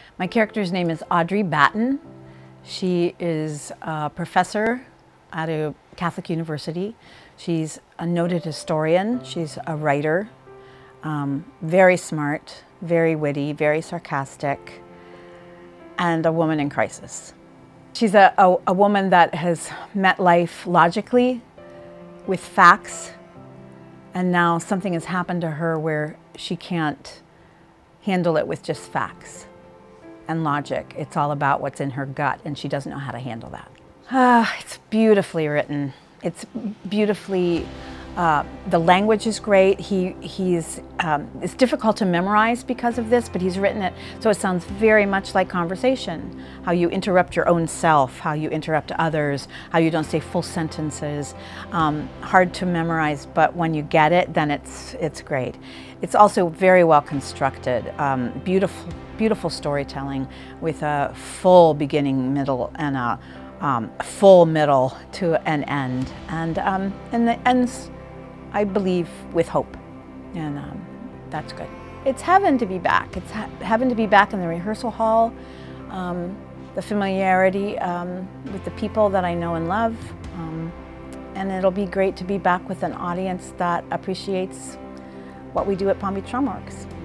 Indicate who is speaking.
Speaker 1: My character's name is Audrey Batten. She is a professor at a Catholic university. She's a noted historian. She's a writer, very smart, very witty, very sarcastic, and a woman in crisis. She's a woman that has met life logically with facts, and now something has happened to her where she can't handle it with just facts and logic. It's all about what's in her gut, and she doesn't know how to handle that. It's beautifully written. It's beautifully, the language is great. It's difficult to memorize because of this, but he's written it so it sounds very much like conversation. How you interrupt your own self, how you interrupt others, how you don't say full sentences. Hard to memorize, but when you get it, then it's great. It's also very well constructed, beautiful storytelling with a full beginning, middle, and a full middle to an end, and the ends, I believe, with hope, and that's good. It's heaven to be back. It's heaven to be back in the rehearsal hall, the familiarity with the people that I know and love, and it'll be great to be back with an audience that appreciates what we do at Palm Beach Dramaworks.